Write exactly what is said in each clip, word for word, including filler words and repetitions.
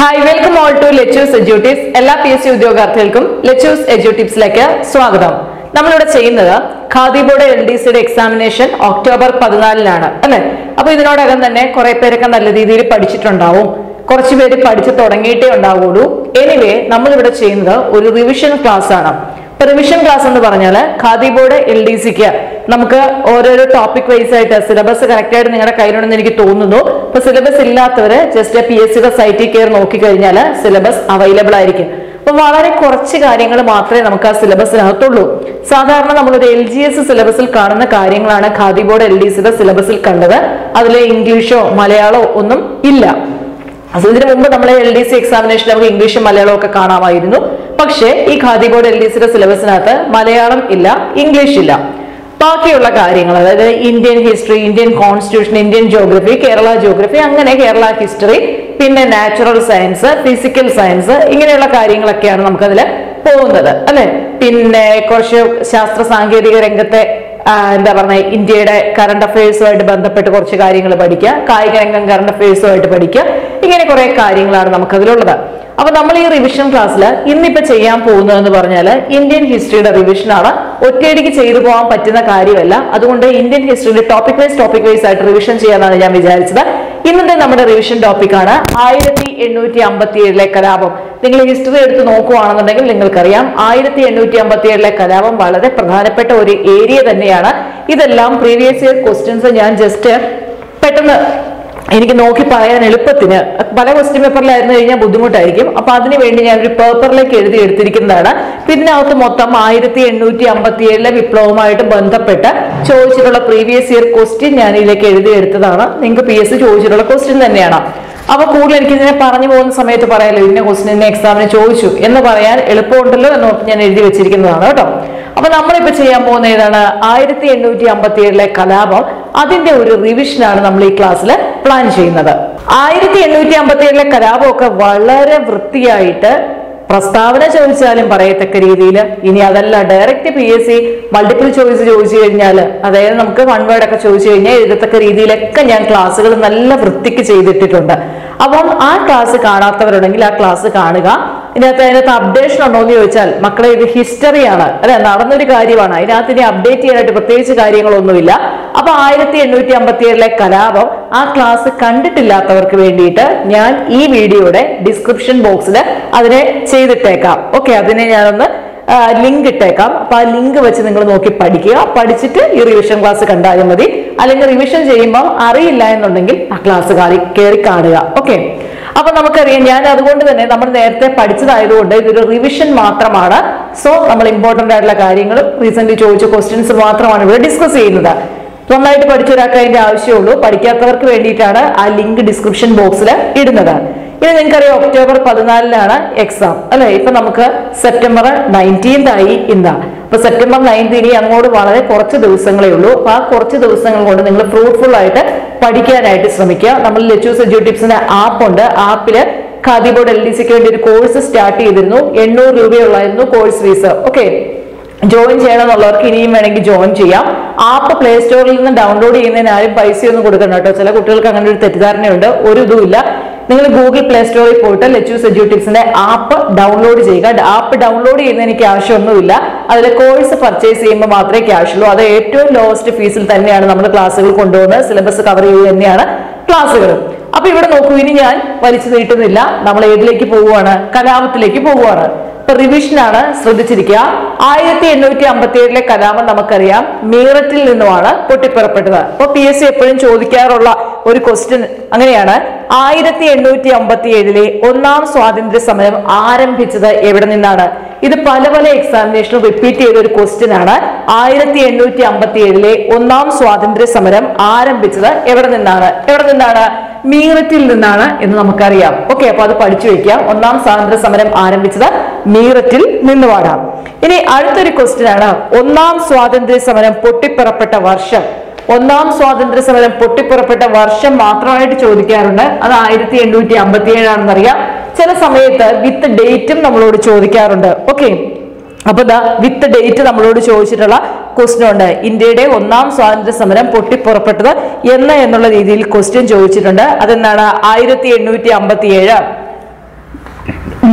Hi, welcome all to Lectures EduTips. എല്ലാ P S C ഉദ്യോഗാർത്ഥികൾക്കും lectures എഡ്യൂടിപ്സിലേക്ക് സ്വാഗതം. നമ്മളിവിടെ ചെയ്യുന്നത് ഖാദി ബോർഡ് എൽ ഡി സിയുടെ എക്സാമിനേഷൻ ഒക്ടോബർ പതിനാലിനാണ് അല്ലെ. അപ്പൊ ഇതിനോടകം തന്നെ കുറെ പേരൊക്കെ നല്ല രീതിയിൽ പഠിച്ചിട്ടുണ്ടാവും, കുറച്ചു പേര് പഠിച്ചു തുടങ്ങിയിട്ടേ ഉണ്ടാവുള്ളൂ. എനിവേ നമ്മളിവിടെ ചെയ്യുന്നത് ഒരു റിവിഷൻ ക്ലാസ് ആണ്. റിവിഷൻ ക്ലാസ് എന്ന് പറഞ്ഞാൽ ഖാദി ബോർഡ് എൽ ഡി സിക്ക് നമുക്ക് ഓരോരോ ടോപ്പിക് വൈസ് ആയിട്ട് സിലബസ് കറക്റ്റ് ആയിട്ട് നിങ്ങളുടെ കയ്യിലുണ്ടെന്ന് എനിക്ക് തോന്നുന്നു. അപ്പൊ സിലബസ് ഇല്ലാത്തവര് ജസ്റ്റ് പി എസ് സിയുടെ സൈറ്റിൽ കയറി നോക്കിക്കഴിഞ്ഞാൽ സിലബസ് അവൈലബിൾ ആയിരിക്കും. അപ്പൊ വളരെ കുറച്ച് കാര്യങ്ങൾ മാത്രമേ നമുക്ക് ആ സിലബസിനകത്തുള്ളൂ. സാധാരണ നമ്മളൊരു എൽ ജി എസ് സിലബസിൽ കാണുന്ന കാര്യങ്ങളാണ് ഖാദി ബോർഡ് എൽ ഡി സിയുടെ സിലബസിൽ കണ്ടത്. അതിൽ ഇംഗ്ലീഷോ മലയാളമോ ഒന്നും ഇല്ല. അപ്പൊ ഇതിനു മുമ്പ് നമ്മളെ എൽ ഡി സി എക്സാമിനേഷൻ നമുക്ക് ഇംഗ്ലീഷും മലയാളവും ഒക്കെ കാണാമായിരുന്നു. പക്ഷേ ഈ ഖാദി ബോർഡ് എൽ ഡി സിയുടെ സിലബസിനകത്ത് മലയാളം ഇല്ല, ഇംഗ്ലീഷ് ഇല്ല. ബാക്കിയുള്ള കാര്യങ്ങൾ, അതായത് Indian history, Indian constitution, Indian geography, Kerala geography, അങ്ങനെ കേരള ഹിസ്റ്ററി, പിന്നെ നാച്ചുറൽ സയൻസ്, ഫിസിക്കൽ സയൻസ്, ഇങ്ങനെയുള്ള കാര്യങ്ങളൊക്കെയാണ് നമുക്കതിൽ പോകുന്നത് അല്ലെ. പിന്നെ കുറച്ച് ശാസ്ത്ര സാങ്കേതിക രംഗത്തെ എന്താ പറഞ്ഞ ഇന്ത്യയുടെ കറണ്ട് അഫയേഴ്സുമായിട്ട് ബന്ധപ്പെട്ട് കുറച്ച് കാര്യങ്ങൾ പഠിക്കുക, കായിക രംഗം കറണ്ട് അഫയേഴ്സുമായിട്ട് പഠിക്കുക, ഇങ്ങനെ കുറെ കാര്യങ്ങളാണ് നമുക്കതിലുള്ളത്. അപ്പൊ നമ്മൾ ഈ റിവിഷൻ ക്ലാസ്സിൽ ഇന്നിപ്പോ ചെയ്യാൻ പോകുന്നതെന്ന് പറഞ്ഞാൽ ഇന്ത്യൻ ഹിസ്റ്ററിയുടെ റിവിഷനാണ്. ഒറ്റയടിക്ക് ചെയ്തു പോകാൻ പറ്റുന്ന കാര്യമല്ല. അതുകൊണ്ട് ഇന്ത്യൻ ഹിസ്റ്ററിയുടെ ടോപ്പിക് വൈസ് ടോപ്പിക് വൈസ് ആയിട്ട് റിവിഷൻ ചെയ്യാനാണ് ഞാൻ വിചാരിച്ചത്. ഇന്നത്തെ നമ്മുടെ റിവിഷൻ ടോപ്പിക്കാണ് ആയിരത്തി എണ്ണൂറ്റി അമ്പത്തി ഏഴിലെ കലാപം. നിങ്ങൾ ഹിസ്റ്ററി എടുത്ത് നോക്കുകയാണെന്നുണ്ടെങ്കിൽ നിങ്ങൾക്കറിയാം ആയിരത്തി എണ്ണൂറ്റി അമ്പത്തി ഏഴിലെ കലാപം വളരെ പ്രധാനപ്പെട്ട ഒരു ഏരിയ തന്നെയാണ്. ഇതെല്ലാം പ്രീവിയസ് ഇയർ ക്വസ്റ്റ്യൻസ് ഞാൻ ജസ്റ്റ് പെട്ടെന്ന് എനിക്ക് നോക്കി പറയാൻ എളുപ്പത്തിന്, പല ക്വസ്റ്റ്യൻ പേപ്പറിലായിരുന്നു കഴിഞ്ഞാൽ ബുദ്ധിമുട്ടായിരിക്കും. അപ്പൊ അതിനു വേണ്ടി ഞാൻ ഒരു പേപ്പറിലേക്ക് എഴുതി എടുത്തിരിക്കുന്നതാണ്. ഇതിനകത്ത് മൊത്തം ആയിരത്തി എണ്ണൂറ്റി അമ്പത്തി ഏഴിലെ വിപ്ലവവുമായിട്ട് ബന്ധപ്പെട്ട് ചോദിച്ചിട്ടുള്ള പ്രീവിയസ് ഇയർ ക്വസ്റ്റ്യൻ ഞാൻ ഇതിലേക്ക് എഴുതി എടുത്തതാണ്. നിങ്ങൾക്ക് പി എസ് സി ചോദിച്ചിട്ടുള്ള ക്വസ്റ്റ്യൻ തന്നെയാണ്. അപ്പൊ കൂടുതൽ എനിക്ക് ഇതിനെ പറഞ്ഞു പോകുന്ന സമയത്ത് പറയാലോ ഇന്ന ക്വസ്റ്റ്യൻ ഇന്ന എക്സാമിന് ചോദിച്ചു എന്ന് പറയാൻ എളുപ്പമുണ്ടല്ലോ എന്ന് ഞാൻ എഴുതി വെച്ചിരിക്കുന്നതാണ് കേട്ടോ. അപ്പൊ നമ്മളിപ്പോ ചെയ്യാൻ പോകുന്ന ഏതാണ് ആയിരത്തി എണ്ണൂറ്റി അമ്പത്തി ഏഴിലെ കലാപം. അതിന്റെ ഒരു റിവിഷനാണ് നമ്മൾ ഈ ക്ലാസ്സിൽ പ്ലാൻ ചെയ്യുന്നത്. ആയിരത്തി എണ്ണൂറ്റി അമ്പത്തി ഏഴിലെ കലാപമൊക്കെ വളരെ വൃത്തിയായിട്ട് പ്രസ്താവന ചോദിച്ചാലും പറയത്തക്ക രീതിയിൽ, ഇനി അതല്ല direct P S C multiple choice ചോദിച്ചു കഴിഞ്ഞാൽ, അതായത് നമുക്ക് വൺ വേർഡ് ഒക്കെ ചോദിച്ചു കഴിഞ്ഞാൽ എഴുതത്തക്ക രീതിയിലൊക്കെ ഞാൻ ക്ലാസ്സുകൾ നല്ല വൃത്തിക്ക് ചെയ്തിട്ടിട്ടുണ്ട്. അപ്പം ആ ക്ലാസ് കാണാത്തവരുണ്ടെങ്കിൽ ആ ക്ലാസ് കാണുക. ഇതിനകത്ത് അതിനകത്ത് അപ്ഡേഷൻ ഉണ്ടോ എന്ന് ചോദിച്ചാൽ, മക്കളെ ഇത് ഹിസ്റ്ററിയാണ് അല്ലെ, നടന്നൊരു കാര്യമാണ്. അതിനകത്ത് ഇനി അപ്ഡേറ്റ് ചെയ്യാനായിട്ട് പ്രത്യേകിച്ച് കാര്യങ്ങളൊന്നുമില്ല. അപ്പൊ ആയിരത്തി എണ്ണൂറ്റി അമ്പത്തി ഏഴിലെ കലാപം ആ ക്ലാസ് കണ്ടിട്ടില്ലാത്തവർക്ക് വേണ്ടിയിട്ട് ഞാൻ ഈ വീഡിയോയുടെ ഡിസ്ക്രിപ്ഷൻ ബോക്സിൽ അതിനെ ചെയ്തിട്ടേക്കാം. ഓക്കെ, അതിനെ ഞാനൊന്ന് ലിങ്ക് ഇട്ടേക്കാം. അപ്പൊ ആ ലിങ്ക് വെച്ച് നിങ്ങൾ നോക്കി പഠിക്കുക. പഠിച്ചിട്ട് ഈ റിവിഷൻ ക്ലാസ് കണ്ടാലും മതി. അല്ലെങ്കിൽ റിവിഷൻ ചെയ്യുമ്പോൾ അറിയില്ല എന്നുണ്ടെങ്കിൽ ആ ക്ലാസ് കയറി കാണുക. ഓക്കെ, അപ്പൊ നമുക്കറിയാം, ഞാൻ അതുകൊണ്ട് തന്നെ നമ്മൾ നേരത്തെ പഠിച്ചതായതുകൊണ്ട് ഇതൊരു റിവിഷൻ മാത്രമാണ്. സോ നമ്മൾ ഇമ്പോർട്ടന്റ് ആയിട്ടുള്ള കാര്യങ്ങളും റീസെന്റ് ചോദിച്ച ക്വസ്റ്റ്യൻസ് മാത്രമാണ് ഇവിടെ ഡിസ്കസ് ചെയ്യുന്നത്. നന്നായിട്ട് പഠിച്ചൊരാൾക്ക് അതിന്റെ ആവശ്യമുള്ളൂ. പഠിക്കാത്തവർക്ക് വേണ്ടിയിട്ടാണ് ആ ലിങ്ക് ഡിസ്ക്രിപ്ഷൻ ബോക്സിൽ ഇടുന്നത്. ഇനി നിങ്ങൾക്കറിയാം ഒക്ടോബർ പതിനാലിനാണ് എക്സാം അല്ലെ. ഇപ്പൊ നമുക്ക് സെപ്റ്റംബർ നയൻറ്റീൻത് ആയി ഇന്നാ. അപ്പൊ സെപ്റ്റംബർ നയൻത് ഇനി അങ്ങോട്ട് വളരെ കുറച്ച് ദിവസങ്ങളേ ഉള്ളൂ. അപ്പൊ ആ കുറച്ച് ദിവസങ്ങൾ കൊണ്ട് നിങ്ങൾ ഫ്രൂട്ട്ഫുൾ ആയിട്ട് പഠിക്കാനായിട്ട് ശ്രമിക്കുക. നമ്മൾ ലെക്ചേഴ്സ് എഡ്യൂടിപ്സിന്റെ ആപ്പ് ഉണ്ട്. ആപ്പില് ഖാദി ബോർഡ് എൽ ഡി സിക്ക് വേണ്ടി ഒരു കോഴ്സ് സ്റ്റാർട്ട് ചെയ്തിരുന്നു. എണ്ണൂറ് രൂപയുള്ളായിരുന്നു കോഴ്സ് ഫീസ്. ഓക്കെ, ജോയിൻ ചെയ്യണമെന്നുള്ളവർക്ക് ഇനിയും വേണമെങ്കിൽ ജോയിൻ ചെയ്യാം. ആപ്പ് പ്ലേ സ്റ്റോറിൽ നിന്ന് ഡൗൺലോഡ് ചെയ്യുന്നതിന് ആരും പൈസയൊന്നും കൊടുക്കണം കേട്ടോ. ചില കുട്ടികൾക്ക് അങ്ങനെ ഒരു തെറ്റിദ്ധാരണയുണ്ട്. ഒരു ഇതുമില്ല. നിങ്ങൾ ഗൂഗിൾ പ്ലേ സ്റ്റോറിൽ പോയിട്ട് ലെക്ചേഴ്സ് എഡ്യൂടിപ്സിന്റെ ആപ്പ് ഡൗൺലോഡ് ചെയ്യുക. ആപ്പ് ഡൗൺലോഡ് ചെയ്യുന്നതിന് ക്യാഷ് ഒന്നുമില്ല. അതിലെ കോഴ്സ് പർച്ചേസ് ചെയ്യുമ്പോൾ മാത്രമേ ക്യാഷ് ഉള്ളൂ. അത് ഏറ്റവും ലോവസ്റ്റ് ഫീസിൽ തന്നെയാണ് നമ്മൾ ക്ലാസ്സുകൾ കൊണ്ടുപോകുന്നത്. സിലബസ് കവർ ചെയ്ത് തന്നെയാണ് ക്ലാസ്സുകൾ. അപ്പൊ ഇവിടെ നോക്കൂ, ഇനി ഞാൻ വലിച്ചു നീട്ടുന്നില്ല. നമ്മൾ ഏതിലേക്ക് പോവുകയാണ്? കലാപത്തിലേക്ക് പോവുകയാണ്. റിവിഷനാണ്, ശ്രദ്ധിച്ചിരിക്കുക. ആയിരത്തി എണ്ണൂറ്റി അമ്പത്തി ഏഴിലെ കലാപം നമുക്കറിയാം മീററ്റിൽ നിന്നുമാണ് പൊട്ടിപ്പുറപ്പെട്ടത്. അപ്പൊ പി എസ് സി എപ്പോഴും ചോദിക്കാറുള്ള ഒരു ക്വസ്റ്റ്യൻ അങ്ങനെയാണ്, ആയിരത്തി എണ്ണൂറ്റി അമ്പത്തി ഏഴിലെ ഒന്നാം സ്വാതന്ത്ര്യ സമരം ആരംഭിച്ചത് എവിടെ നിന്നാണ്? ഇത് പല പല എക്സാമിനേഷനും റിപ്പീറ്റ് ചെയ്ത ഒരു ക്വസ്റ്റ്യൻ ആണ്. ആയിരത്തി എണ്ണൂറ്റി അമ്പത്തി ഏഴിലെ ഒന്നാം സ്വാതന്ത്ര്യ സമരം ആരംഭിച്ചത് എവിടെ നിന്നാണ്? എവിടെ നിന്നാണ്? മീററ്റിൽ നിന്നാണ് എന്ന് നമുക്കറിയാം. ഓക്കെ, അപ്പൊ അത് പഠിച്ചു വെക്കാം. ഒന്നാം സ്വാതന്ത്ര്യ സമരം ആരംഭിച്ചത് മീററ്റിൽ നിന്നുമാണ്. ഇനി അടുത്തൊരു ക്വസ്റ്റ്യൻ ആണ്, ഒന്നാം സ്വാതന്ത്ര്യ സമരം പൊട്ടിപ്പുറപ്പെട്ട വർഷം. ഒന്നാം സ്വാതന്ത്ര്യ സമരം പൊട്ടിപ്പുറപ്പെട്ട വർഷം മാത്രമായിട്ട് ചോദിക്കാറുണ്ട്. അത് ആയിരത്തി എണ്ണൂറ്റി അമ്പത്തി ഏഴാണെന്നറിയാം. ചില സമയത്ത് വിത്ത് ഡേറ്റും നമ്മളോട് ചോദിക്കാറുണ്ട്. ഓക്കെ, അപ്പൊ ദാ വിത്ത് ഡേറ്റ് നമ്മളോട് ചോദിച്ചിട്ടുള്ള ക്വസ്റ്റ്യൻ ഉണ്ട്. ഇന്ത്യയുടെ ഒന്നാം സ്വാതന്ത്ര്യ സമരം പൊട്ടിപ്പുറപ്പെട്ടത് എന്ന് എന്നുള്ള രീതിയിൽ ക്വസ്റ്റ്യൻ ചോദിച്ചിട്ടുണ്ട്. അതെന്താണ്? ആയിരത്തി എണ്ണൂറ്റി അമ്പത്തി ഏഴ്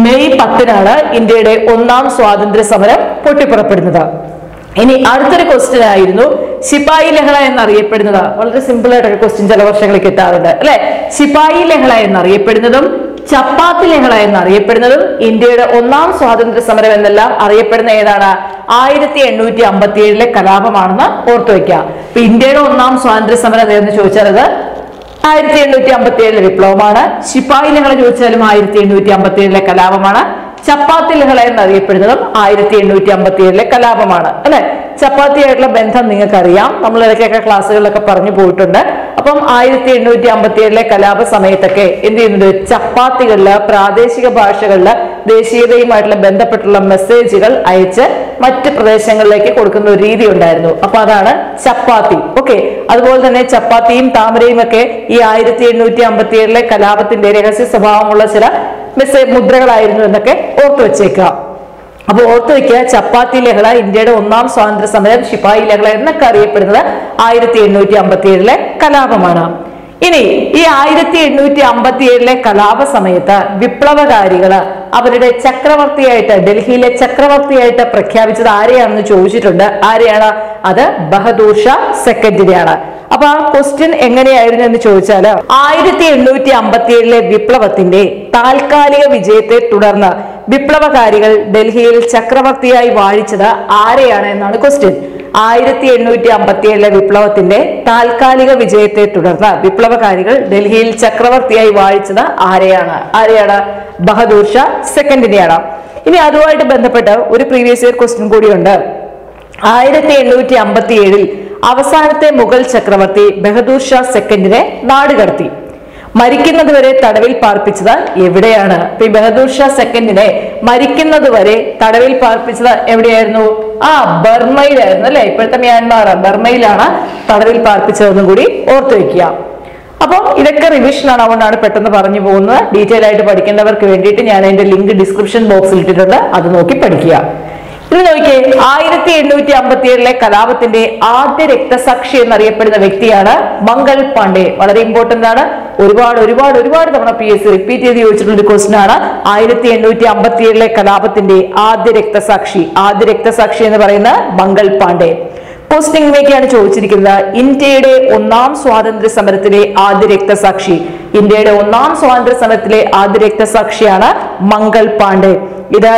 മെയ് പത്തിനാണ് ഇന്ത്യയുടെ ഒന്നാം സ്വാതന്ത്ര്യ സമരം പൊട്ടിപ്പുറപ്പെടുന്നത്. ഇനി അടുത്തൊരു ക്വസ്റ്റ്യൻ ആയിരുന്നു ശിപായി ലഹള എന്നറിയപ്പെടുന്നത്. വളരെ സിമ്പിൾ ആയിട്ടൊരു ക്വസ്റ്റ്യൻ ചില വർഷങ്ങളിൽ കിട്ടാറുണ്ട് അല്ലെ. ശിപായി ലഹള എന്നറിയപ്പെടുന്നതും ചപ്പാത്തി ലഹള എന്നറിയപ്പെടുന്നതും ഇന്ത്യയുടെ ഒന്നാം സ്വാതന്ത്ര്യ സമരം എന്നെല്ലാം അറിയപ്പെടുന്ന ഏതാണ്? ആയിരത്തി എണ്ണൂറ്റി അമ്പത്തി ഏഴിലെ കലാപമാണെന്ന് ഓർത്തു വെക്കുക. അപ്പൊ ഇന്ത്യയുടെ ഒന്നാം സ്വാതന്ത്ര്യ സമരം എന്ന് ചോദിച്ചാൽ അത് ആയിരത്തി എണ്ണൂറ്റി അമ്പത്തി ഏഴിലെ വിപ്ലവമാണ്. ശിപായി ലഹള ചോദിച്ചാലും ആയിരത്തി എണ്ണൂറ്റി അമ്പത്തി ഏഴിലെ കലാപമാണ്. ചപ്പാത്തി ലഹള എന്നറിയപ്പെടുന്നതും ആയിരത്തി എണ്ണൂറ്റി അമ്പത്തി ഏഴിലെ കലാപമാണ് അല്ലെ. ചപ്പാത്തിയായിട്ടുള്ള ബന്ധം നിങ്ങൾക്കറിയാം, നമ്മൾ ഇടയ്ക്കൊക്കെ ക്ലാസ്സുകളിലൊക്കെ പറഞ്ഞു പോയിട്ടുണ്ട്. അപ്പം ആയിരത്തി എണ്ണൂറ്റി അമ്പത്തി ഏഴിലെ കലാപ സമയത്തൊക്കെ എന്ത് ചെയ്യുന്നുണ്ട്? ചപ്പാത്തികളില് പ്രാദേശിക ഭാഷകളില് ദേശീയതയുമായിട്ടുള്ള ബന്ധപ്പെട്ടുള്ള മെസ്സേജുകൾ അയച്ച് മറ്റ് പ്രദേശങ്ങളിലേക്ക് കൊടുക്കുന്ന ഒരു രീതി ഉണ്ടായിരുന്നു. അപ്പൊ അതാണ് ചപ്പാത്തി. ഓക്കെ, അതുപോലെ തന്നെ ചപ്പാത്തിയും താമരയും ഒക്കെ ഈ ആയിരത്തി എണ്ണൂറ്റി അമ്പത്തി ഏഴിലെ കലാപത്തിന്റെ രഹസ്യ സ്വഭാവമുള്ള ചില മെസ്സേജ് മുദ്രകളായിരുന്നു എന്നൊക്കെ ഓർത്തു വെച്ചേക്കുക. അപ്പൊ ഓർത്തു വെക്കുക, ചപ്പാത്തി ലഹള ഇന്ത്യയുടെ ഒന്നാം സ്വാതന്ത്ര്യ സമരം, ശിപായി ലഹള എന്നൊക്കെ അറിയപ്പെടുന്നത് ആയിരത്തി എണ്ണൂറ്റി അമ്പത്തി ഏഴിലെ കലാപമാണ്. ഇനി ഈ ആയിരത്തി എണ്ണൂറ്റി അമ്പത്തി ഏഴിലെ കലാപ സമയത്ത് വിപ്ലവകാരികള് അവരുടെ ചക്രവർത്തിയായിട്ട്, ഡൽഹിയിലെ ചക്രവർത്തിയായിട്ട് പ്രഖ്യാപിച്ചത് ആരെയാണെന്ന് ചോദിച്ചിട്ടുണ്ട്. ആരെയാണ്? അത് ബഹദൂർ ഷാ സെക്കൻഡിനെയാണ്. അപ്പൊ ആ ക്വസ്റ്റ്യൻ എങ്ങനെയായിരുന്നു എന്ന് ചോദിച്ചാല് ആയിരത്തി എണ്ണൂറ്റി അമ്പത്തി ഏഴിലെ വിപ്ലവത്തിന്റെ താൽക്കാലിക വിജയത്തെ തുടർന്ന് വിപ്ലവകാരികൾ ഡൽഹിയിൽ ചക്രവർത്തിയായി വാഴിച്ചത് ആരെയാണ് എന്നാണ് ക്വസ്റ്റ്യൻ. ആയിരത്തി എണ്ണൂറ്റി അമ്പത്തി ഏഴിലെ വിപ്ലവത്തിന്റെ താൽക്കാലിക വിജയത്തെ തുടർന്ന് വിപ്ലവകാരികൾ ഡൽഹിയിൽ ചക്രവർത്തിയായി വാഴിച്ചത് ആരെയാണ്? ആരെയാണ്? ബഹദൂർ ഷാ സെക്കൻഡിനെയാണ്. ഇനി അതുമായിട്ട് ബന്ധപ്പെട്ട് ഒരു പ്രീവിയസ് ഇയർ ക്വസ്റ്റ്യൻ കൂടിയുണ്ട്. ആയിരത്തി എണ്ണൂറ്റി അമ്പത്തി ഏഴിൽ അവസാനത്തെ മുഗൾ ചക്രവർത്തി ബഹദൂർ ഷാ സെക്കൻഡിനെ നാടുകടത്തി. മരിക്കുന്നത് വരെ തടവിൽ പാർപ്പിച്ചത് എവിടെയാണ്? ഈ ബഹദൂർ ഷാ സെക്കൻഡിനെ മരിക്കുന്നത് വരെ തടവിൽ പാർപ്പിച്ചത് എവിടെയായിരുന്നു? ആ ബർമയിലായിരുന്നു അല്ലെ. ഇപ്പോഴത്തെ മ്യാൻമാർ ബർമയിലാണ് തടവിൽ പാർപ്പിച്ചതെന്നും കൂടി ഓർത്തു വെക്കുക. അപ്പം ഇതൊക്കെ റിവിഷൻ ആണ്, അതുകൊണ്ടാണ് പെട്ടെന്ന് പറഞ്ഞു പോകുന്നത്. ഡീറ്റെയിൽ ആയിട്ട് പഠിക്കേണ്ടവർക്ക് വേണ്ടിയിട്ട് ഞാൻ അതിന്റെ ലിങ്ക് ഡിസ്ക്രിപ്ഷൻ ബോക്സിൽ ഇട്ടിട്ടുണ്ട്, അത് നോക്കി പഠിക്കുക. ഇത് നോക്കിയേ, ആയിരത്തി എണ്ണൂറ്റി അമ്പത്തി ഏഴിലെ കലാപത്തിന്റെ ആദ്യ രക്തസാക്ഷി എന്നറിയപ്പെടുന്ന വ്യക്തിയാണ് മംഗൾ പാണ്ഡെ. വളരെ ഇമ്പോർട്ടന്റ് ആണ്, ഒരുപാട് ഒരുപാട് ഒരുപാട് തവണ പി എസ് സി റിപ്പീറ്റ് ചെയ്ത് ചോദിച്ചിട്ടുള്ള ഒരു ക്വസ്റ്റൻ ആണ്. ആയിരത്തി എണ്ണൂറ്റി അമ്പത്തി ഏഴിലെ കലാപത്തിന്റെ ആദ്യ രക്തസാക്ഷി ആദ്യ രക്തസാക്ഷി എന്ന് പറയുന്നത് മംഗൾ പാണ്ഡെ. ക്വസ്റ്റ്യൻ ഇങ്ങനെയൊക്കെയാണ് ചോദിച്ചിരിക്കുന്നത്. ഇന്ത്യയുടെ ഒന്നാം സ്വാതന്ത്ര്യ സമരത്തിലെ ആദ്യ രക്തസാക്ഷി ഇന്ത്യയുടെ ഒന്നാം സ്വാതന്ത്ര്യ സമരത്തിലെ ആദ്യ രക്തസാക്ഷിയാണ് മംഗൾ പാണ്ഡെ. ഇത്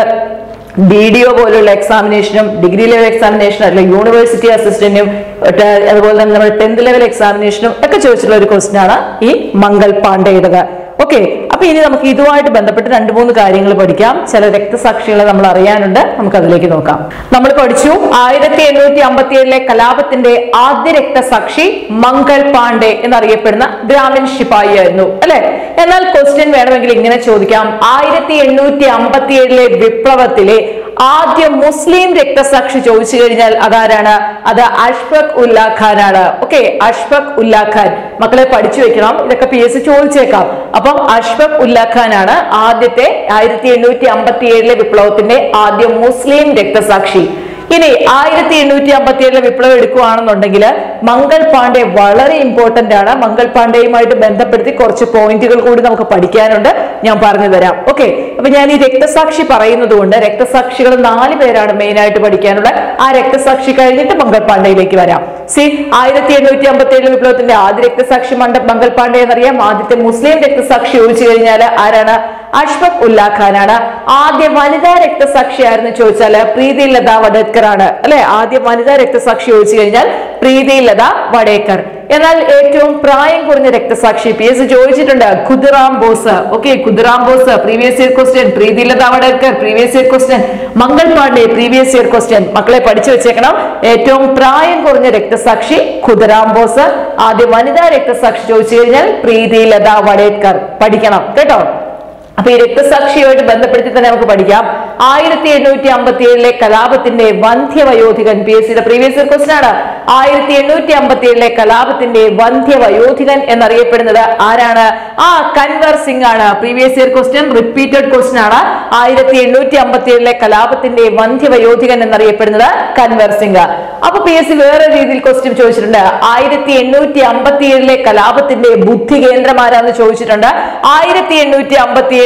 ബി ഡി ഒ പോലുള്ള എക്സാമിനേഷനും ഡിഗ്രി ലെവൽ എക്സാമിനേഷനും അല്ലെങ്കിൽ യൂണിവേഴ്സിറ്റി അസിസ്റ്റന്റും അതുപോലെ തന്നെ നമ്മുടെ ടെൻത്ത് ലെവൽ എക്സാമിനേഷനും ഒക്കെ ചോദിച്ചിട്ടുള്ള ഒരു ക്വസ്റ്റ്യൻ ആണ് ഈ മംഗൾ പാണ്ഡെയുടേത്. ഓക്കെ, അപ്പൊ ഇനി നമുക്ക് ഇതുമായിട്ട് ബന്ധപ്പെട്ട് രണ്ട് മൂന്ന് കാര്യങ്ങൾ പഠിക്കാം. ചില രക്തസാക്ഷികളെ നമ്മൾ അറിയാനുണ്ട്, നമുക്ക് അതിലേക്ക് നോക്കാം. നമ്മൾ പഠിച്ചു ആയിരത്തി എണ്ണൂറ്റി അമ്പത്തി ഏഴിലെ കലാപത്തിന്റെ ആദ്യ രക്തസാക്ഷി മംഗൾ പാണ്ഡെ എന്നറിയപ്പെടുന്ന ഗ്രാമീൺ ശിപായി ആയിരുന്നു അല്ലെ. എന്നാൽ ക്വസ്റ്റ്യൻ വേണമെങ്കിൽ ഇങ്ങനെ ചോദിക്കാം, ആയിരത്തി എണ്ണൂറ്റി അമ്പത്തി ഏഴിലെ വിപ്ലവത്തിലെ ആദ്യ മുസ്ലിം രക്തസാക്ഷി ചോദിച്ചു കഴിഞ്ഞാൽ അതാരാണ്? അത് അഷ്ഫഖ് ഉല്ലാ ഖാൻ ആണ്. ഓക്കെ, അഷ്ഫഖ് ഉല്ലാ ഖാൻ മക്കളെ പഠിച്ചു വെക്കണം, ഇതൊക്കെ പി എസ് സി ചോദിച്ചേക്കാം. അപ്പം അഷ്ഫഖ് ഉല്ലാ ഖാൻ ആണ് ആദ്യത്തെ ആയിരത്തി എണ്ണൂറ്റി അമ്പത്തി ഏഴിലെ വിപ്ലവത്തിന്റെ ആദ്യ മുസ്ലിം രക്തസാക്ഷി. ഇനി ആയിരത്തി എണ്ണൂറ്റി അമ്പത്തി ഏഴിലെ വിപ്ലവം എടുക്കുകയാണെന്നുണ്ടെങ്കിൽ മംഗൾ പാണ്ഡെ വളരെ ഇമ്പോർട്ടന്റ് ആണ്. മംഗൾ പാണ്ഡെയുമായിട്ട് ബന്ധപ്പെടുത്തി കുറച്ച് പോയിന്റുകൾ കൂടി നമുക്ക് പഠിക്കാനുണ്ട്, ഞാൻ പറഞ്ഞു തരാം. ഓക്കെ, അപ്പൊ ഞാൻ ഈ രക്തസാക്ഷി പറയുന്നത് കൊണ്ട് രക്തസാക്ഷികൾ നാല് പേരാണ് മെയിൻ ആയിട്ട് പഠിക്കാനുള്ളത്. ആ രക്തസാക്ഷി കഴിഞ്ഞിട്ട് മംഗൾ പാണ്ഡെയിലേക്ക് വരാം. സി ആയിരത്തി എണ്ണൂറ്റി അമ്പത്തി ഏഴിലെ വിപ്ലവത്തിന്റെ ആദ്യ രക്തസാക്ഷി മംഗൾ പാണ്ഡെ എന്നറിയാം. ആദ്യത്തെ മുസ്ലിം രക്തസാക്ഷി ചോദിച്ചു കഴിഞ്ഞാൽ ആരാണ്? അഷ്ഫഖ് ഉല്ലാ ഖാൻ ആണ്. ആദ്യ വനിതാ രക്തസാക്ഷി ആയിരുന്നു ചോദിച്ചാല് പ്രീതി ലത വഡേക്കർ ആണ് അല്ലെ. ആദ്യ വനിതാ രക്തസാക്ഷി ചോദിച്ചു കഴിഞ്ഞാൽ പ്രീതി ലത വഡേക്കർ. എന്നാൽ ഏറ്റവും പ്രായം കുറഞ്ഞ രക്തസാക്ഷി പി എസ് ചോദിച്ചിട്ടുണ്ട്, Khudiram Bose. Okay, Khudiram Bose previous year question. Pritilata Waddedar previous year question. Mangal Pandey previous year question. മക്കളെ പഠിച്ചു വെച്ചേക്കണം. ഏറ്റവും പ്രായം കുറഞ്ഞ രക്തസാക്ഷി ഖുദിറാം ബോസ്. ആദ്യ വനിതാ രക്തസാക്ഷി ചോദിച്ചു കഴിഞ്ഞാൽ പ്രീതി ലത വഡേക്കർ. പഠിക്കണം കേട്ടോ. അപ്പൊ ഈ രക്തസാക്ഷിയുമായിട്ട് ബന്ധപ്പെടുത്തി തന്നെ നമുക്ക് പഠിക്കാം. ആയിരത്തി എണ്ണൂറ്റി അമ്പത്തി ഏഴിലെ കലാപത്തിന്റെ വന്ധ്യവയോധികൻ പി എസ് സിയുടെ പ്രീവിയസ് ഇയർ ക്വസ്റ്റ്യൻ ആണ്. ആയിരത്തി എണ്ണൂറ്റി അമ്പത്തി ഏഴിലെ കലാപത്തിന്റെ വന്ധ്യവയോധികൻ എന്നറിയപ്പെടുന്നത് ആരാണ്? ആ കൻവർ സിംഗ് ആണ്. Previous year question, repeated question ആണ്. ആയിരത്തി എണ്ണൂറ്റി അമ്പത്തി ഏഴിലെ കലാപത്തിന്റെ വന്ധ്യവയോധികൻ എന്നറിയപ്പെടുന്നത് കൻവർ സിംഗ്. അപ്പൊ പി എസ് സി വേറെ രീതിയിൽ ക്വസ്റ്റ്യൻ ചോദിച്ചിട്ടുണ്ട്. ആയിരത്തി എണ്ണൂറ്റി അമ്പത്തി ഏഴിലെ കലാപത്തിന്റെ ബുദ്ധി കേന്ദ്രം ആരാന്ന് ചോദിച്ചിട്ടുണ്ട്. ആയിരത്തി എണ്ണൂറ്റി അമ്പത്തി ഏഴ്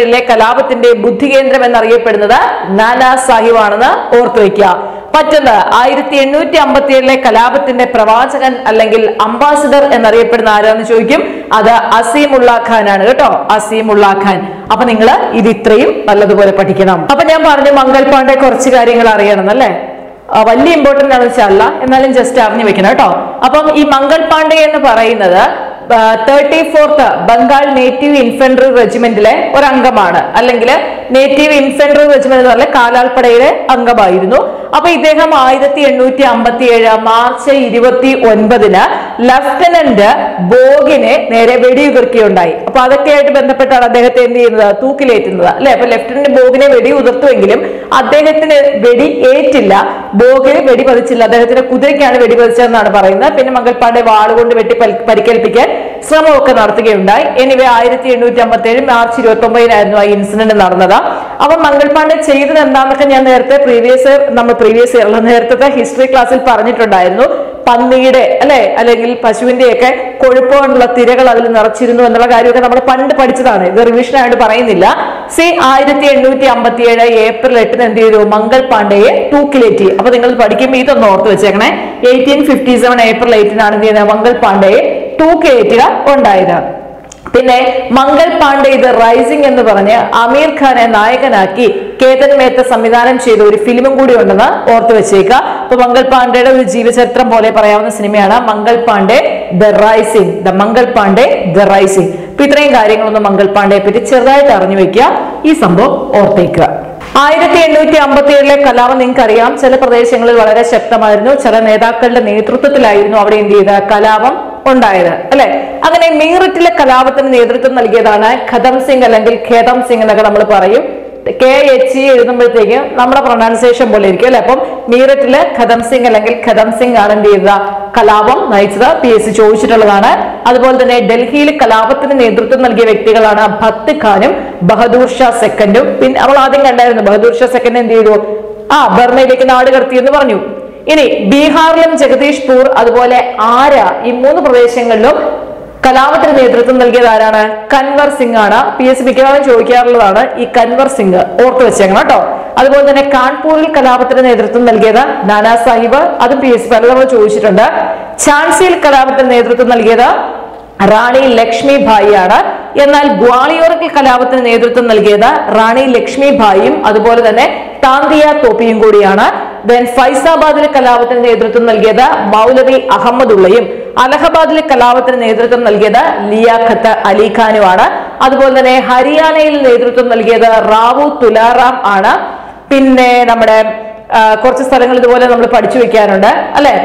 ഏഴിലെ കലാപത്തിന്റെ ബുദ്ധികേന്ദ്രം എന്നറിയപ്പെടുന്നത് നാനാ സാഹിബ് ആണെന്ന് ഓർത്തു വയ്ക്കുക. മറ്റൊന്ന് ആയിരത്തി എണ്ണൂറ്റി അമ്പത്തി ഏഴിലെ കലാപത്തിന്റെ പ്രവാചകൻ അല്ലെങ്കിൽ അംബാസിഡർ എന്നറിയപ്പെടുന്ന ആരാന്ന് ചോദിക്കും. അത് അസീമുള്ള ഖാൻ ആണ് കേട്ടോ, അസീമുള്ള ഖാൻ. അപ്പൊ നിങ്ങൾ ഇത് ഇത്രയും നല്ലതുപോലെ പഠിക്കണം. അപ്പൊ ഞാൻ പറഞ്ഞു മംഗൾ പാണ്ഡെ കുറച്ച് കാര്യങ്ങൾ അറിയണം അല്ലേ. വലിയ ഇമ്പോർട്ടന്റ് ആണെന്ന് വെച്ചാൽ അല്ല, എന്നാലും ജസ്റ്റ് അറിഞ്ഞു വെക്കണം കേട്ടോ. അപ്പം ഈ മംഗൾ പാണ്ഡെ എന്ന് പറയുന്നത് thirty fourth Bengal native infantry റെജിമെന്റിലെ ഒരു അംഗമാണ്, അല്ലെങ്കിൽ നേറ്റീവ് ഇൻഫൻട്രി റെജിമെന്റ് എന്ന് പറഞ്ഞ കാലാൾപ്പടയിലെ അംഗമായിരുന്നു. അപ്പൊ ഇദ്ദേഹം ആയിരത്തി എണ്ണൂറ്റി അമ്പത്തി ഏഴ് മാർച്ച് ഇരുപത്തി ഒൻപതിന് ലഫ്റ്റനന്റ് ബോഗിനെ നേരെ വെടിയുതിർക്കുകയുണ്ടായി. അപ്പൊ അതൊക്കെ ആയിട്ട് ബന്ധപ്പെട്ടാണ് അദ്ദേഹത്തെ എന്ത് ചെയ്യുന്നത്, തൂക്കിലേറ്റുന്നത് അല്ലെ. അപ്പൊ ലഫ്റ്റനന്റ് ബോഗിനെ വെടി ഉതിർത്തുവെങ്കിലും അദ്ദേഹത്തിന് വെടി ഏറ്റില്ല, ബോഗിന് വെടി പതിച്ചില്ല, അദ്ദേഹത്തിന്റെ കുതിരയ്ക്കാണ് വെടി പതിച്ചതെന്നാണ് പറയുന്നത്. പിന്നെ മംഗൾ പാണ്ഡെ വാളുകൊണ്ട് വെട്ടി പരിക്കേൽപ്പിക്കാൻ ശ്രമമൊക്കെ നടത്തുകയുണ്ടായി. എനിവേ ആയിരത്തി എണ്ണൂറ്റി അമ്പത്തി ഏഴ് മാർച്ച് ഇരുപത്തി ഒമ്പതിനായിരുന്നു ആ ഇൻസിഡന്റ് നടന്നത്. അപ്പൊ മംഗൾ പാണ്ഡെ ചെയ്തത് എന്താണെന്നൊക്കെ ഞാൻ നേരത്തെ പ്രീവിയസ് നമ്മൾ പ്രീവിയസ് ഇയർ നേരത്തെ ഹിസ്റ്ററി ക്ലാസ്സിൽ പറഞ്ഞിട്ടുണ്ടായിരുന്നു. പന്നിയുടെ അല്ലെ അല്ലെങ്കിൽ പശുവിന്റെ ഒക്കെ കൊഴുപ്പ് കൊണ്ടുള്ള തിരകൾ അതിൽ നിറച്ചിരുന്നു എന്നുള്ള കാര്യമൊക്കെ നമ്മൾ പണ്ട് പഠിച്ചതാണ്. ഇത് റിവിഷൻ ആയിട്ട് പറയുന്നില്ല. സി ആയിരത്തി എണ്ണൂറ്റി അമ്പത്തി ഏഴ് ഏപ്രിൽ എട്ടിന് എന്ത് ചെയ്തു, മംഗൾ പാണ്ഡെയെ തൂക്കിലേറ്റി. അപ്പൊ നിങ്ങൾ പഠിക്കുമ്പോൾ ഇതൊന്ന് ഓർത്ത് വെച്ചേക്കണേ. എയ്റ്റീൻ ഫിഫ്റ്റി സെവൻ ഏപ്രിൽ എയ്റ്റിനാണ് എന്ത് ചെയ്യുന്നത്, മംഗൾ പാണ്ഡെയെ തൂക്കിലേറ്റുക ഉണ്ടായത്. പിന്നെ മംഗൾ പാണ്ഡെ ഇത് റൈസിംഗ് എന്ന് പറഞ്ഞ് അമീർ ഖാനെ നായകനാക്കി കേതൻ മേത്ത സംവിധാനം ചെയ്ത ഒരു ഫിലിമും കൂടി ഉണ്ടെന്ന് ഓർത്തു വെച്ചേക്കുക. അപ്പൊ മംഗൾ പാണ്ഡെയുടെ ഒരു ജീവചരിത്രം പോലെ പറയാവുന്ന സിനിമയാണ് Mangal Pandey the rising, the Mangal Pandey the rising. അപ്പൊ ഇത്രയും കാര്യങ്ങളൊന്നും മംഗൾ പാണ്ഡെയെ പറ്റി ചെറുതായിട്ട് അറിഞ്ഞു വെക്കുക, ഈ സംഭവം ഓർത്തേക്കുക. ആയിരത്തി എണ്ണൂറ്റി അമ്പത്തി ഏഴിലെ കലാപം നിങ്ങൾക്കറിയാം, ചില പ്രദേശങ്ങളിൽ വളരെ ശക്തമായിരുന്നു, ചില നേതാക്കളുടെ നേതൃത്വത്തിലായിരുന്നു അവിടെ എന്ത് ചെയ്ത കലാപം ഉണ്ടായത് അല്ലെ. അങ്ങനെ മീററ്റിലെ കലാപത്തിന് നേതൃത്വം നൽകിയതാണ് ഖദം സിംഗ് അല്ലെങ്കിൽ ഖേദം സിംഗ് എന്നൊക്കെ നമ്മൾ പറയും. കെ എച്ച് ഇ എഴുതുമ്പോഴത്തേക്ക് നമ്മുടെ പ്രൊനൗൺസിയേഷൻ പോലെ ഇരിക്കും അല്ലെ. അപ്പം മീററ്റിലെ ഖദം സിംഗ് അല്ലെങ്കിൽ ഖദം സിംഗ് ആണ് എന്ത് ചെയ്ത കലാപം നയിച്ചത്, പി എസ് സി ചോദിച്ചിട്ടുള്ളതാണ്. അതുപോലെ തന്നെ ഡൽഹിയിൽ കലാപത്തിന് നേതൃത്വം നൽകിയ വ്യക്തികളാണ് ഭക്ത് ഖാനും ബഹദൂർ ഷാ സെക്കൻഡും. പിന്നെ അവൾ ആദ്യം കണ്ടായിരുന്നു ബഹദൂർ ഷാ സെക്കൻഡ് എന്ത് ചെയ്തു, ആ ബർമയിലേക്ക് നാട് കടത്തി എന്ന് പറഞ്ഞു. ഇനി ബീഹാറിലും ജഗദീഷ്പൂർ അതുപോലെ ആര ഈ മൂന്ന് പ്രദേശങ്ങളിലും കലാപത്തിന് നേതൃത്വം നൽകിയത് ആരാണ്, കൻവർ സിംഗ് ആണ്. പി എസ് സി മിക്കവാറും ചോദിക്കാറുള്ളതാണ് ഈ കൻവർ സിംഗ്, ഓർത്ത് വെച്ചേക്കണം കേട്ടോ. അതുപോലെ തന്നെ കാൺപൂരിൽ കലാപത്തിന് നേതൃത്വം നൽകിയത് നാനാ സാഹിബ്, അതും പി എസ് സി പലതവണ ചോദിച്ചിട്ടുണ്ട്. ഝാൻസിയിൽ കലാപത്തിന് നേതൃത്വം നൽകിയത് റാണി ലക്ഷ്മി ഭായി ആണ്. എന്നാൽ ഗ്വാളിയോറിൽ കലാപത്തിന് നേതൃത്വം നൽകിയത് റാണി ലക്ഷ്മി ഭായിയും അതുപോലെ തന്നെ താന്തിയ തോപ്പിയും കൂടിയാണ്. ദെൻ ഫൈസാബാദിലെ കലാപത്തിന് നേതൃത്വം നൽകിയത് മൗലവി അഹമ്മദുള്ളയും അലഹബാദിലെ കലാപത്തിന് നേതൃത്വം നൽകിയത് ലിയാഖത്ത് അലി ഖാനുമാണ്. അതുപോലെ തന്നെ ഹരിയാനയിൽ നേതൃത്വം നൽകിയത് റാവു തുലാറാം ആണ്. പിന്നെ നമ്മുടെ കുറച്ച് സ്ഥലങ്ങൾ ഇതുപോലെ നമ്മൾ പഠിച്ചു വെക്കാനുണ്ട് അല്ലെ.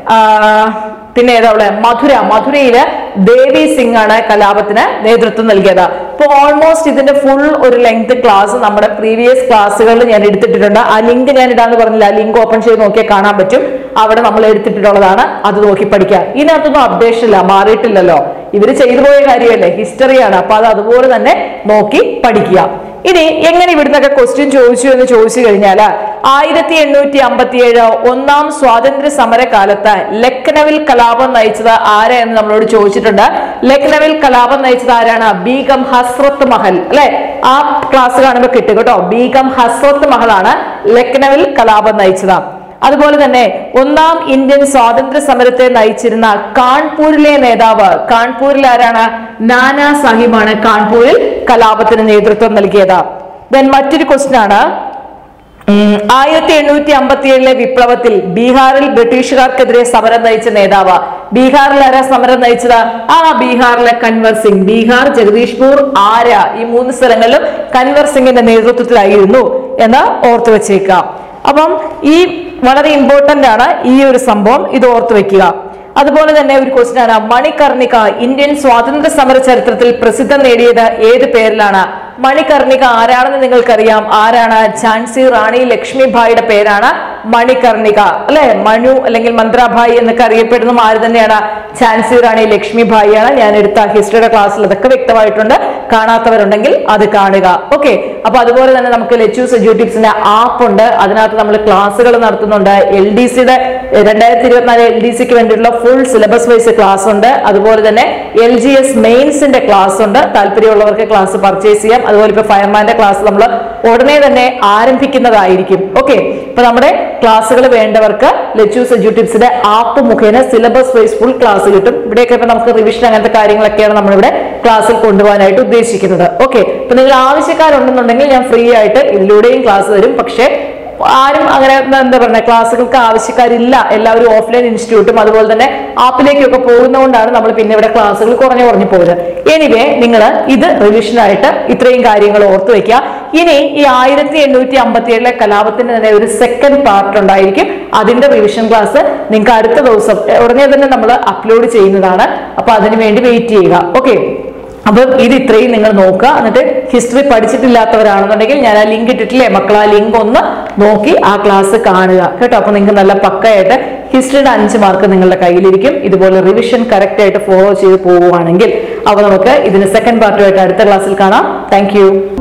പിന്നെ ഏതാ മധുര, മധുരയില് ദേവി സിംഗ് ആണ് കലാപത്തിന് നേതൃത്വം നൽകിയത്. അപ്പൊ ഓൾമോസ്റ്റ് ഇതിന്റെ ഫുൾ ഒരു ലെങ്ത് ക്ലാസ് നമ്മുടെ പ്രീവിയസ് ക്ലാസ്സുകളിൽ ഞാൻ എടുത്തിട്ടുണ്ട്. ആ ലിങ്ക് ഞാൻ ഇടാന്ന് പറഞ്ഞില്ല, ആ ലിങ്ക് ഓപ്പൺ ചെയ്ത് നോക്കിയാൽ കാണാൻ പറ്റും. അവിടെ നമ്മൾ എടുത്തിട്ടുള്ളതാണ്, അത് നോക്കി പഠിക്കാം. ഇതിനകത്തൊന്നും അപ്ഡേഷൻ ഇല്ല, മാറിയിട്ടില്ലല്ലോ, ഇവര് ചെയ്തു പോയ കാര്യമല്ലേ, ഹിസ്റ്ററിയാണ്. അപ്പൊ അത് അതുപോലെ തന്നെ നോക്കി പഠിക്കുക. ഇനി എങ്ങനെ ഇവിടുന്നൊക്കെ ക്വസ്റ്റ്യൻ ചോദിച്ചു എന്ന് ചോദിച്ചു കഴിഞ്ഞാൽ ആയിരത്തി എണ്ണൂറ്റി അമ്പത്തി ഏഴ് ഒന്നാം സ്വാതന്ത്ര്യ സമര കാലത്ത് ലക്നൌവിൽ കലാപം നയിച്ചത് ആരാ എന്ന് നമ്മളോട് ചോദിച്ചിട്ടുണ്ട്. ലക്നൌവിൽ കലാപം നയിച്ചത് ആരാണ്, ബീഗം ഹസ്രത്ത് മഹൽ അല്ലെ. ആ ക്ലാസ് കാണുമ്പോൾ കിട്ടും കേട്ടോ. ബീഗം ഹസ്രത്ത് മഹലാണ് ലക്നൌവിൽ കലാപം നയിച്ചത്. അതുപോലെ തന്നെ ഒന്നാം ഇന്ത്യൻ സ്വാതന്ത്ര്യ സമരത്തെ നയിച്ചിരുന്ന കാൺപൂരിലെ നേതാവ്, കാൺപൂരിൽ ആരാണ്, നാനാ സാഹിബാണ് കാൺപൂരിൽ കലാപത്തിന് നേതൃത്വം നൽകിയത്. ദെൻ മറ്റൊരു ക്വസ്റ്റ്യൻ ആണ്, ആയിരത്തി എണ്ണൂറ്റി അമ്പത്തി ഏഴിലെ വിപ്ലവത്തിൽ ബീഹാറിൽ ബ്രിട്ടീഷുകാർക്കെതിരെ സമരം നയിച്ച നേതാവ്, ബീഹാറിൽ ആരാ സമരം നയിച്ചത്, ആ ബീഹാറിലെ കൻവർ സിംഗ്. ബീഹാർ, ജഗദീഷ്പൂർ, ആര ഈ മൂന്ന് സ്ഥലങ്ങളിലും കൻവർ സിംഗിന്റെ നേതൃത്വത്തിലായിരുന്നു എന്ന് ഓർത്തു വെച്ചേക്കാം. അപ്പം ഈ വളരെ ഇമ്പോർട്ടന്റ് ആണ് ഈ ഒരു സംഭവം, ഇത് ഓർത്തു വെക്കുക. അതുപോലെ തന്നെ ഒരു ക്വസ്റ്റ്യൻ ആണ്, മണികർണിക ഇന്ത്യൻ സ്വാതന്ത്ര്യ സമര ചരിത്രത്തിൽ പ്രസിദ്ധം നേടിയത് ഏത് പേരിലാണ്? മണികർണിക ആരാണെന്ന് നിങ്ങൾക്കറിയാം. ആരാണ്? ഝാൻസി റാണി ലക്ഷ്മി ഭായിയുടെ പേരാണ് മണികർണിക അല്ലെ. മനു അല്ലെങ്കിൽ മന്ത്രാഭായി എന്നൊക്കെ അറിയപ്പെടുന്ന ആര് തന്നെയാണ്? ഝാൻസി റാണി ലക്ഷ്മി ഭായിയാണ്. ഞാൻ എടുത്ത ഹിസ്റ്ററിയുടെ ക്ലാസ്സിൽ അതൊക്കെ വ്യക്തമായിട്ടുണ്ട്. കാണാത്തവരുണ്ടെങ്കിൽ അത് കാണുക. ഓക്കെ, അപ്പൊ അതുപോലെ തന്നെ നമുക്ക് ലെറ്റ്യൂസ് എഡ്യൂട്ടിപ്സിന്റെ ആപ്പ് ഉണ്ട്. അതിനകത്ത് നമ്മൾ ക്ലാസ്സുകൾ നടത്തുന്നുണ്ട്. എൽ ഡി സിയുടെ രണ്ടായിരത്തി ഇരുപത്തിനാല് എൽ ഡി സിക്ക് വേണ്ടിയിട്ടുള്ള ഫുൾ സിലബസ് വൈസ് ക്ലാസ് ഉണ്ട്. അതുപോലെ തന്നെ എൽ ജി എസ് മെയിൻസിന്റെ ക്ലാസ് ഉണ്ട്. താല്പര്യമുള്ളവർക്ക് ക്ലാസ് പർച്ചേസ് ചെയ്യാം. അതുപോലെ ഇപ്പൊ ഫയർമാന്റെ ക്ലാസ് നമ്മൾ ഉടനെ തന്നെ ആരംഭിക്കുന്നതായിരിക്കും. ഓക്കെ, ഇപ്പൊ നമ്മുടെ ക്ലാസ്സുകൾ വേണ്ടവർക്ക് ലെറ്റ്യൂസ് എഡ്യൂട്ടിപ്സിന്റെ ആപ്പ് മുഖേന സിലബസ് വൈസ് ഫുൾ ക്ലാസ് കിട്ടും. ഇവിടെയൊക്കെ ഇപ്പൊ നമുക്ക് റിവിഷൻ അങ്ങനത്തെ കാര്യങ്ങളൊക്കെയാണ് നമ്മളിവിടെ ക്ലാസ്സിൽ കൊണ്ടുപോകാനായിട്ട് ഉദ്ദേശിക്കുന്നത്. ഓക്കെ, ഇപ്പൊ നിങ്ങൾ ആവശ്യക്കാരുണ്ടെന്നുണ്ടെങ്കിൽ ഞാൻ ഫ്രീ ആയിട്ട് ഇതിലൂടെയും ക്ലാസ് തരും. പക്ഷേ ആരും അങ്ങനെ എന്താ പറയുക, ക്ലാസ്സുകൾക്ക് ആവശ്യക്കാരില്ല. എല്ലാവരും ഓഫ്ലൈൻ ഇൻസ്റ്റിറ്റ്യൂട്ടും അതുപോലെ തന്നെ ആപ്പിലേക്കൊക്കെ പോകുന്നതുകൊണ്ടാണ് നമ്മൾ പിന്നെ ഇവിടെ ക്ലാസ്സുകൾ കുറഞ്ഞു കുറഞ്ഞു പോകുന്നത്. എനിവേ, നിങ്ങൾ ഇത് റിവിഷനായിട്ട് ഇത്രയും കാര്യങ്ങൾ ഓർത്തു വെക്കുക. ഇനി ഈ ആയിരത്തി എണ്ണൂറ്റി അമ്പത്തി ഏഴിലെ കലാപത്തിന് തന്നെ ഒരു സെക്കൻഡ് പാർട്ട് ഉണ്ടായിരിക്കും. അതിന്റെ റിവിഷൻ ക്ലാസ് നിങ്ങൾക്ക് അടുത്ത ദിവസം ഉടനെ തന്നെ നമ്മൾ അപ്ലോഡ് ചെയ്യുന്നതാണ്. അപ്പൊ അതിനു വേണ്ടി വെയിറ്റ് ചെയ്യുക. ഓക്കെ, അപ്പം ഇത് ഇത്രയും നിങ്ങൾ നോക്കുക. എന്നിട്ട് ഹിസ്റ്ററി പഠിച്ചിട്ടില്ലാത്തവരാണെന്നുണ്ടെങ്കിൽ ഞാൻ ആ ലിങ്ക് ഇട്ടിട്ടില്ലേ മക്കൾ, ആ ലിങ്ക് ഒന്ന് നോക്കി ആ ക്ലാസ് കാണുക കേട്ടോ. അപ്പൊ നിങ്ങൾക്ക് നല്ല പക്കയായിട്ട് ഹിസ്റ്ററിയുടെ അഞ്ച് മാർക്ക് നിങ്ങളുടെ കയ്യിലിരിക്കും. ഇതുപോലെ റിവിഷൻ കറക്റ്റ് ആയിട്ട് ഫോളോ ചെയ്ത് പോവുകയാണെങ്കിൽ. അപ്പൊ നമുക്ക് ഇതിന് സെക്കൻഡ് പാർട്ടുമായിട്ട് അടുത്ത ക്ലാസ്സിൽ കാണാം. താങ്ക്